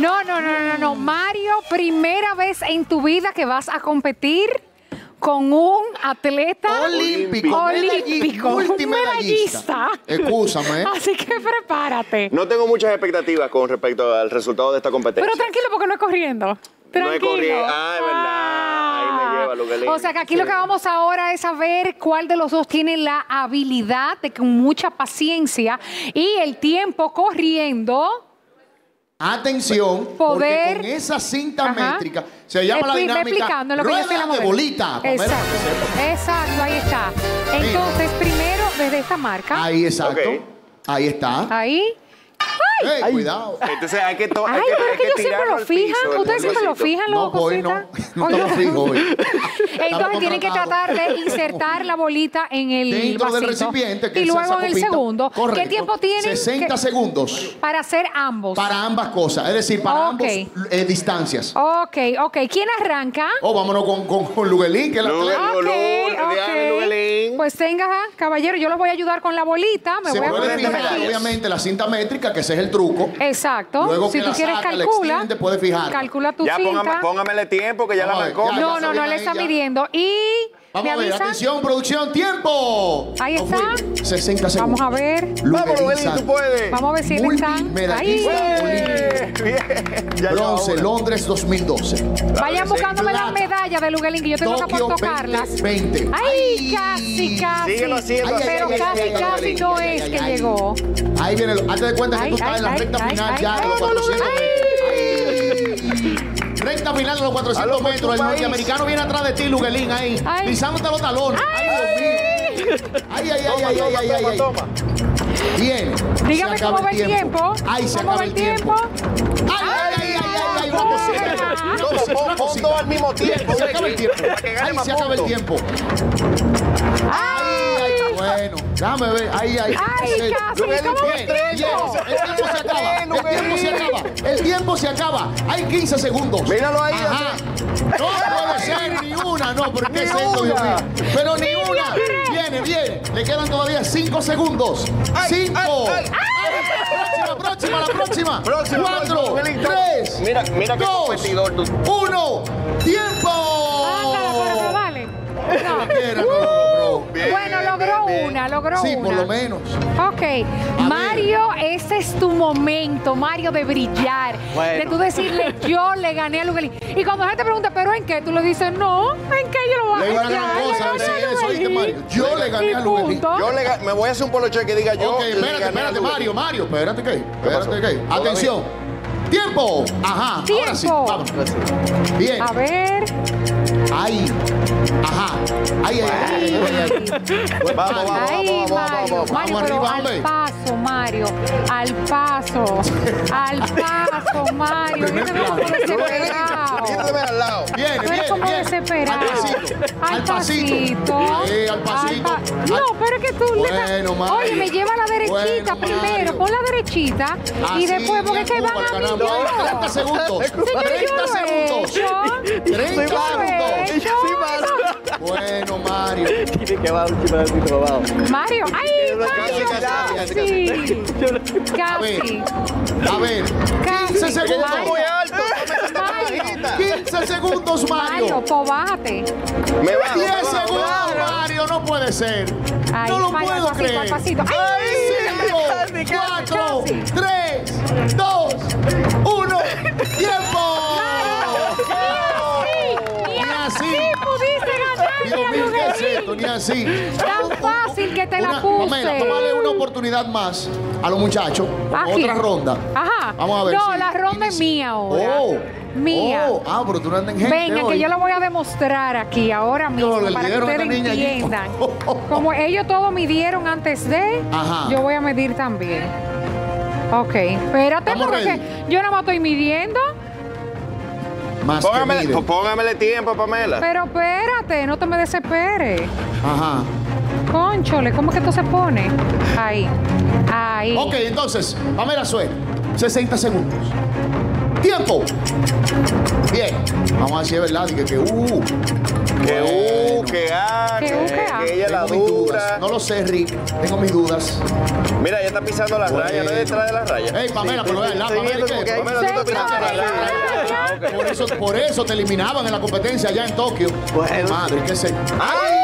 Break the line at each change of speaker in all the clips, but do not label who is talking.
No. Mario, primera vez en tu vida que vas a competir con un atleta
olímpico,
un medallista.
Excúsame.
Así que prepárate.
No tengo muchas expectativas con respecto al resultado de esta competencia.
Pero tranquilo, porque no es corriendo. Tranquilo.
No es corriendo. Ah, es verdad. Ahí me lleva Luguelín.
O sea que aquí lo que vamos ahora es saber cuál de los dos tiene la habilidad de con mucha paciencia y el tiempo corriendo.
Atención,
Poder,
porque con esa cinta métrica se llama la dinámica
explicando lo que yo
rueda de bolita.
Exacto, ahí está. Entonces, primero desde esta marca.
Ahí, exacto.
Okay.
Ahí está.
Ahí.
¡Ay! Cuidado.
Entonces hay que
pero es que ellos siempre lo fijan. Ustedes siempre lo fijan,
no, hoy no lo fijo hoy.
Entonces tienen que tratar de insertar la bolita en el
dentro
vasito,
del recipiente. Que
y luego en el segundo.
Correcto.
¿Qué tiempo tienen?
60 segundos.
Para hacer ambos.
Para ambas cosas. Es decir, para ambas distancias.
Ok. ¿Quién arranca?
Vámonos con Luguelín, que es la atleta.
Ok. Pues tenga, caballero, yo los voy a ayudar con la bolita.
Se puede fijar, obviamente, la cinta métrica, que ese es el truco.
Exacto.
Luego
si
que
tú
la
quieres,
saca,
calcula.
extiende, puede fijar.
Calcula tu
ya,
cinta.
Póngamele tiempo, que ya la arrancó.
No, le está midiendo. Y
vamos a ver, atención, producción, tiempo.
Ahí está.
60 segundos.
Vamos a ver.
Vamos, Luguelín, tú puedes.
Vamos a ver si él está.
Multimedallista olímpico. Bronce, Londres 2012.
Vayan buscándome las medallas de Luguelín, que yo tengo que tocarlas.
20.
Ay, casi.
Síguelo haciendo.
Pero casi no es que llegó.
Ahí viene, hazte de cuenta que tú estás en la recta final ya de los 400 metros. Recta final de los 400 metros. El norteamericano viene atrás de ti, Luguelín, ahí. Pisándote los talones. Ay, Dios mío. Ay.
Toma.
Bien.
Dígame cómo va el tiempo.
Ay, se acaba el tiempo. Ay, una cosita.
Pon todo al mismo tiempo.
Se acaba el tiempo. Ahí se acaba el tiempo. Bueno, déjame ver. Ahí.
Casi.
El tiempo se acaba. Hay 15 segundos.
Míralo ahí.
Ajá. No puede ser ni una. No, pero ¿qué es esto, Dios mío? Pero ni una. Viene. Le quedan todavía 5 segundos. 5. La próxima. 4, 3,
Mira qué
2,
competidor tú.
1. ¡Tiempo!
Pero dale. Bueno, logró una.
Sí, por lo menos.
Ok, Mario, ese es tu momento, Mario, de brillar. De tú decirle, yo le gané a Luguelín. Y cuando la gente pregunta, ¿pero en qué? Tú le dices, no, ¿en qué yo lo voy a ganar?
Le una cosa, decir eso, ¿oíste, Mario? Yo le gané a Luguelín.
Me voy a hacer un poloche que diga yo.
Ok, espérate, Mario. Espérate, ¿qué? Atención. ¡Tiempo! Ajá.
Tiempo.
Ahora sí, vamos. Bien.
A ver.
Ahí. Ajá. Ahí.
Vamos.
Mario, pero al paso, Mario. Al paso, Mario. Yo te veo como desesperado.
al lado.
Bien.
Como desesperado.
Al pasito. Al pasito.
No, pero es que tú
Bueno, Mario.
Oye, me lleva a la derechita primero. Pon la derechita. Y después, porque es que van a mí.
30 segundos. 30 segundos. 30 segundos. Bueno, Mario.
Tiene que bajar un pedacito abajo.
Mario, casi.
A ver. 15 segundos.
Muy alto.
15 segundos, Mario.
Pues bájate.
10 segundos, Mario. No puede ser. No lo puedo creer. 5, 4, 3, 2, 1. ¡Tiempo! Dios mío, ¿qué es esto? Ni así.
Tan fácil que te la puse.
Pamela, tómale una oportunidad más a los muchachos. Otra ronda.
Ajá.
Vamos a ver.
No, la ronda es mía ahora. Mía.
Pero tú no andas en gente.
Venga, que yo lo voy a demostrar aquí ahora mismo para que ustedes entiendan. Como ellos todos midieron antes de, yo voy a medir también. Ok, espérate, porque yo nada más estoy midiendo.
Póngamele tiempo, Pamela.
Pero espérate, no te me desesperes.
Ajá.
Cónchole, ¿cómo es que esto se pone? Ahí.
Ok, entonces, Pamela suena. 60 segundos. ¡Tiempo! Bien, vamos a decir verdad, que
que ella la dura.
No lo sé, Rick, tengo mis dudas.
Mira, ella está pisando las rayas, no es detrás de las rayas.
Ey, Pamela, pero es la Pamela,
tú estás pisando las rayas.
Por eso te eliminaban en la competencia allá en Tokio.
Bueno.
Madre, qué sé. ¡Ay!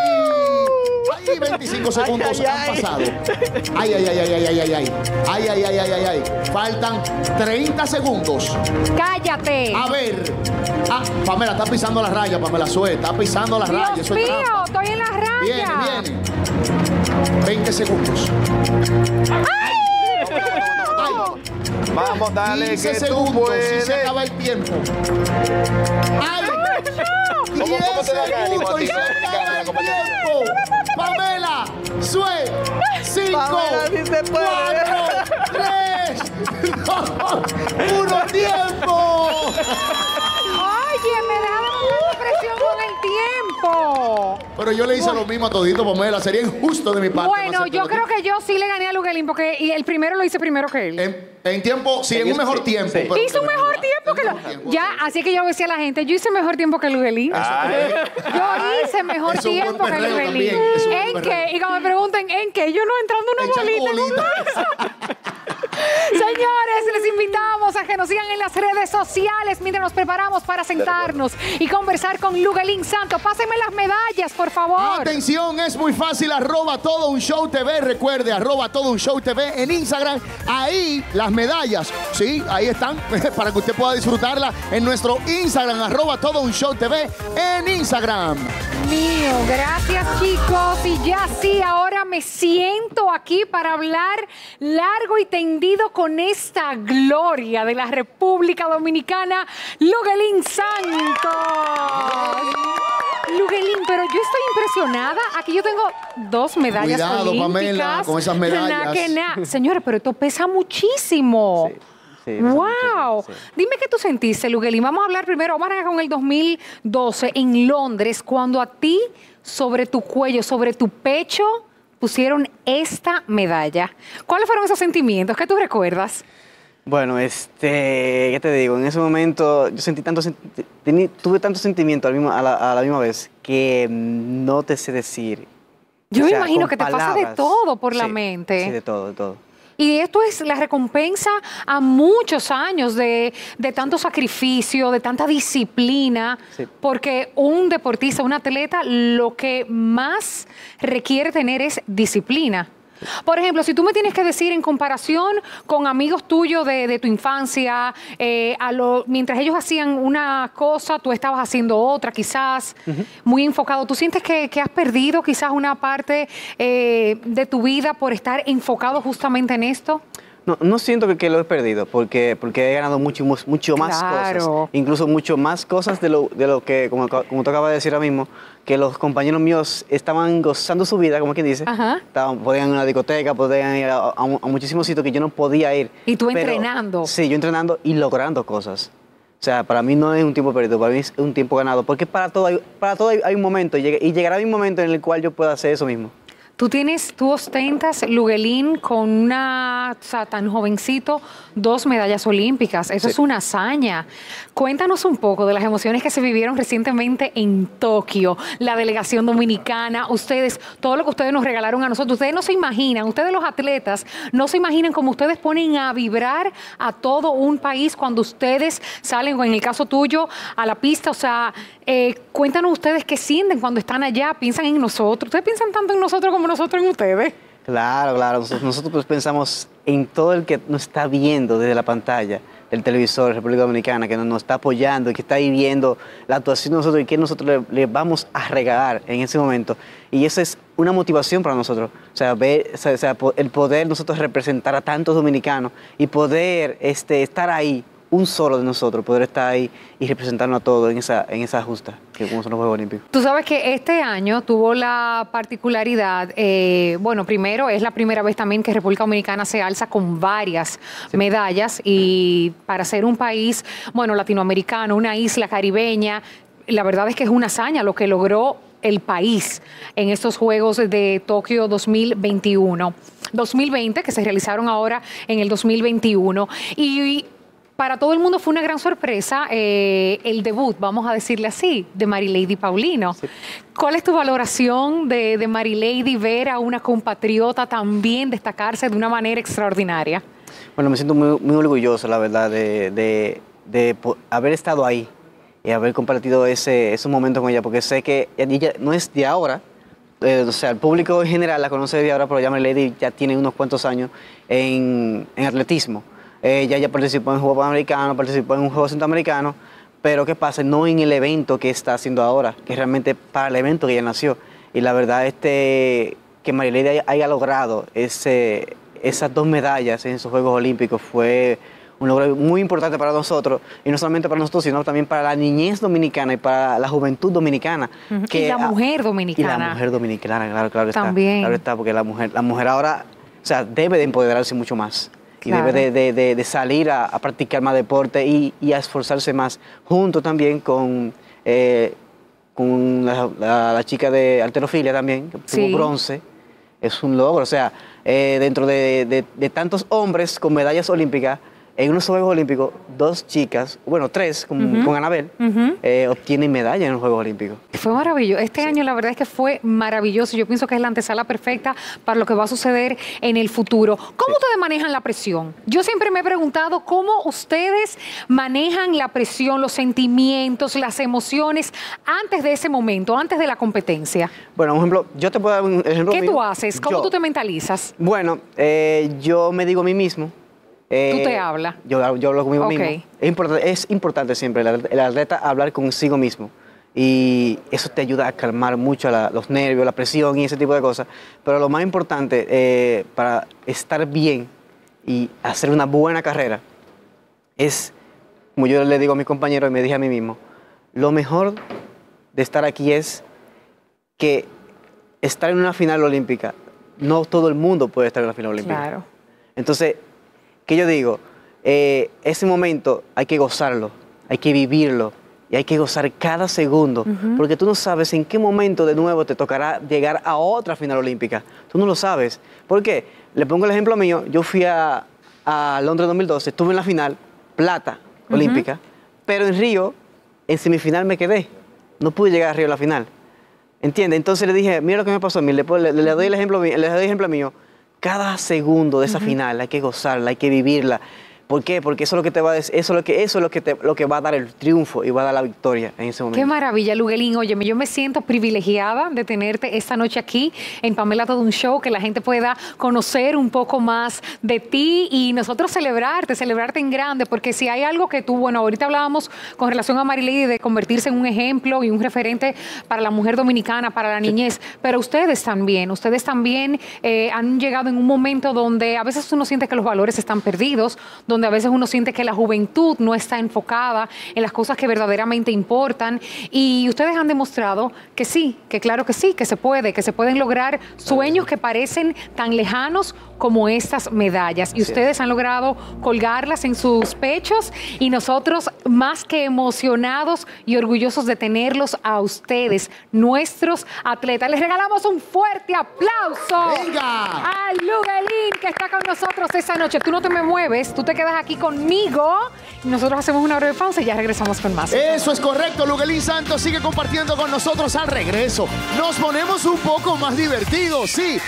25 segundos han pasado. Ay. Faltan 30 segundos.
¡Cállate!
A ver. Pamela, está pisando la raya, Pamela Suez. Está pisando la raya.
Dios mío, estoy en la raya.
Viene. 20 segundos.
¡Ay!
Vamos, dale,
15
que
segundos,
tú puedes.
si se acaba el tiempo. ¡Ay!
¿Cómo te da ánimo a ti,
y se acaba el tiempo. Pamela Suez, 5, 4, 3, 2, 1, tiempo.
Oye, me da mucha presión con el tiempo.
Pero yo le hice lo mismo a todito, Pamela. Sería injusto de mi parte.
Bueno, yo creo que yo sí le gané a Luguelín porque el primero lo hice primero que él.
En tiempo, sí, en un mejor tiempo.
Sí. Hizo un mejor tiempo que Ya, así que yo decía a la gente, yo hice mejor tiempo que Luguelín. Yo hice mejor tiempo que Luguelín. ¿En qué? Y cuando me pregunten, ¿en qué? Yo no entrando una bolita en un vaso. Señores, les invitamos a que nos sigan en las redes sociales mientras nos preparamos para sentarnos y conversar con Luguelín Santos. Pásenme las medallas, por favor.
Atención, es muy fácil, @todounshowtv. Recuerde, @todounshowtv en Instagram. Ahí las medallas, sí, ahí están, para que usted pueda disfrutarla en nuestro Instagram, @todounshowtv en Instagram.
Mío, gracias, chicos. Y ya sí, ahora me siento aquí para hablar largo y tendido con esta gloria de la República Dominicana, Luguelín Santos. Luguelín, pero yo estoy impresionada. Aquí yo tengo 2 medallas olímpicas.
Cuidado, Pamela, con esas medallas.
Señores, pero esto pesa muchísimo.
Sí,
¡Wow!
Sí.
Dime qué tú sentiste, Luguelín. Vamos a hablar primero, vamos a arrancar con el 2012 en Londres, cuando a ti, sobre tu cuello, sobre tu pecho, pusieron esta medalla. ¿Cuáles fueron esos sentimientos? ¿Qué tú recuerdas?
Bueno, ¿qué te digo? En ese momento yo sentí tuve tanto sentimiento a la misma vez que no te sé decir.
Yo me imagino que te pasa de todo por la
Sí,
mente.
Sí, de todo.
Y esto es la recompensa a muchos años de tanto sacrificio, de tanta disciplina,
Sí.
porque un deportista, un atleta, lo que más requiere tener es disciplina. Por ejemplo, si tú me tienes que decir en comparación con amigos tuyos de tu infancia, mientras ellos hacían una cosa, tú estabas haciendo otra, quizás, muy enfocado. ¿Tú sientes que has perdido quizás una parte de tu vida por estar enfocado justamente en esto?
No siento que lo he perdido, porque he ganado mucho más cosas. Incluso mucho más cosas de lo que, como tú acabas de decir ahora mismo, que los compañeros míos estaban gozando su vida, como quien dice. Podían ir a una discoteca, podían ir a muchísimos sitios que yo no podía ir.
¿Y tú entrenando?
Sí, yo entrenando y logrando cosas. O sea, para mí no es un tiempo perdido, para mí es un tiempo ganado, porque para todo hay un momento, y llegará un momento en el cual yo pueda hacer eso mismo.
Tú ostentas, Luguelín, con tan jovencito, 2 medallas olímpicas. Eso es una hazaña. Cuéntanos un poco de las emociones que se vivieron recientemente en Tokio, la delegación dominicana, ustedes, todo lo que ustedes nos regalaron a nosotros. Ustedes no se imaginan, ustedes los atletas, no se imaginan cómo ustedes ponen a vibrar a todo un país cuando ustedes salen, o en el caso tuyo, a la pista. O sea, cuéntanos ustedes qué sienten cuando están allá, piensan en nosotros. ¿Ustedes piensan tanto en nosotros como nosotros en ustedes?
Claro. Nosotros pues pensamos en todo el que nos está viendo desde la pantalla del televisor de República Dominicana, que nos está apoyando y que está ahí viendo la actuación de nosotros y que nosotros le vamos a regalar en ese momento. Y esa es una motivación para nosotros. O sea, el poder nosotros representar a tantos dominicanos y poder estar ahí, un solo de nosotros, poder estar ahí y representarnos a todos en esa justa, que como son los Juegos Olímpicos.
Tú sabes que este año tuvo la particularidad, bueno, primero es la primera vez también que República Dominicana se alza con varias medallas, y para ser un país, bueno, latinoamericano, una isla caribeña, la verdad es que es una hazaña lo que logró el país en estos Juegos de Tokio 2020, que se realizaron ahora en el 2021. Y para todo el mundo fue una gran sorpresa el debut, vamos a decirle así, de Marilady Paulino. Sí. ¿Cuál es tu valoración de Marilady, ver a una compatriota también destacarse de una manera extraordinaria?
Bueno, me siento muy orgulloso, la verdad, de haber estado ahí y haber compartido esos momentos con ella, porque sé que ella no es de ahora. O sea, el público en general la conoce de ahora, pero ya Marilady ya tiene unos cuantos años en atletismo. Ella ya participó en un juego panamericano, participó en un juego centroamericano, pero ¿qué pasa? No en el evento que está haciendo ahora, que es realmente para el evento que ella nació. Y la verdad que Marilady haya logrado esas 2 medallas en esos Juegos Olímpicos fue un logro muy importante para nosotros, y no solamente para nosotros, sino también para la niñez dominicana y para la juventud dominicana.
Y la mujer dominicana.
Y la mujer dominicana, claro está.
También.
Claro está, porque la mujer ahora, o sea, debe de empoderarse mucho más. Claro. Y debe de salir a practicar más deporte y a esforzarse más, junto también con la chica de halterofilia también, que tuvo bronce. Es un logro, o sea, dentro de tantos hombres con medallas olímpicas, en unos Juegos Olímpicos, 2 chicas, bueno, 3 con Anabel, obtienen medalla en los Juegos Olímpicos.
Fue maravilloso. Este año la verdad es que fue maravilloso. Yo pienso que es la antesala perfecta para lo que va a suceder en el futuro. ¿Cómo ustedes manejan la presión? Yo siempre me he preguntado cómo ustedes manejan la presión, los sentimientos, las emociones antes de ese momento, antes de la competencia.
Bueno, por ejemplo, yo te puedo dar un ejemplo.
¿Qué tú haces? ¿Cómo tú te mentalizas?
Bueno, yo me digo a mí mismo.
¿Tú te hablas?
Yo hablo conmigo mismo. Es importante siempre el atleta hablar consigo mismo. Y eso te ayuda a calmar mucho los nervios, la presión y ese tipo de cosas. Pero lo más importante para estar bien y hacer una buena carrera es, como yo le digo a mis compañeros y me dije a mí mismo, lo mejor de estar aquí es que estar en una final olímpica, no todo el mundo puede estar en una final olímpica.
Claro.
Entonces, ¿qué yo digo? Ese momento hay que gozarlo, hay que vivirlo y hay que gozar cada segundo, porque tú no sabes en qué momento de nuevo te tocará llegar a otra final olímpica. Tú no lo sabes. ¿Por qué? Le pongo el ejemplo mío. Yo fui a Londres 2012, estuve en la final, plata olímpica, pero en Río, en semifinal me quedé. No pude llegar a Río a la final. ¿Entiendes? Entonces le dije, mira lo que me pasó a mí, le doy el ejemplo mío. Cada segundo de esa final hay que gozarla, hay que vivirla. ¿Por qué? Porque eso es lo que te va a decir, eso es lo que va a dar el triunfo y va a dar la victoria en ese momento.
Qué maravilla, Luguelín. Óyeme, yo me siento privilegiada de tenerte esta noche aquí en Pamela Todo un Show, que la gente pueda conocer un poco más de ti y nosotros celebrarte en grande, porque si hay algo que tú, bueno, ahorita hablábamos con relación a Marilady de convertirse en un ejemplo y un referente para la mujer dominicana, para la niñez, pero ustedes también han llegado en un momento donde a veces uno siente que los valores están perdidos, donde a veces uno siente que la juventud no está enfocada en las cosas que verdaderamente importan, y ustedes han demostrado que sí, que claro que sí, que se pueden lograr sueños que parecen tan lejanos como estas medallas, y ustedes han logrado colgarlas en sus pechos, y nosotros más que emocionados y orgullosos de tenerlos a ustedes, nuestros atletas. Les regalamos un fuerte aplauso.
¡Venga!
A Luguelín, que está con nosotros esta noche. Tú no te me mueves, tú te quedas aquí conmigo y nosotros hacemos una breve pausa y ya regresamos con más.
Eso es correcto. Luguelín Santos sigue compartiendo con nosotros al regreso. Nos ponemos un poco más divertidos, sí.